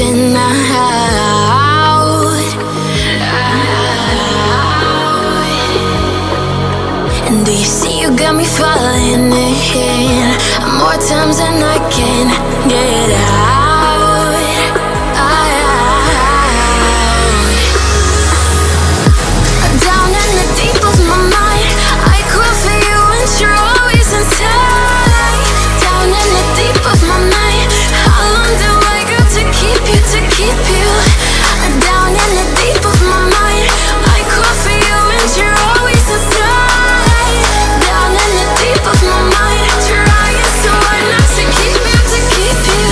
reaching out. And do you see you got me falling in more times than I can get out. Down in the deep of my mind, I crawl for you and you're always inside. Down in the deep of my mind, how long do I got to keep you, to keep you? Down in the deep of my mind, I crawl for you and you're always inside. Down in the deep of my mind, trying so hard not to keep you, to keep you.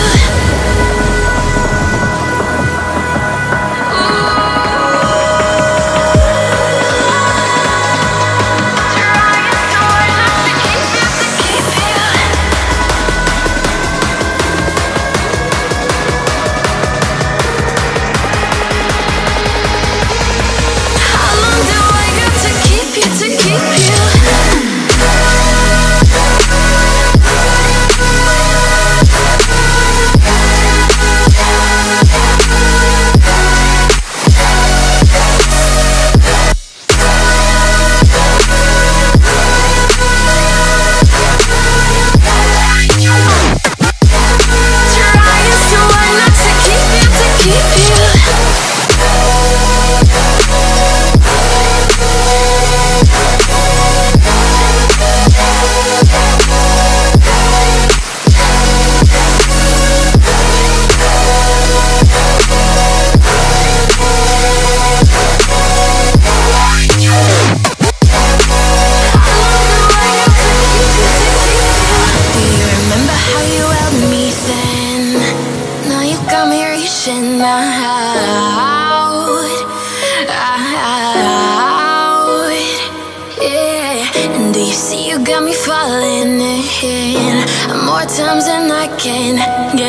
Times and I can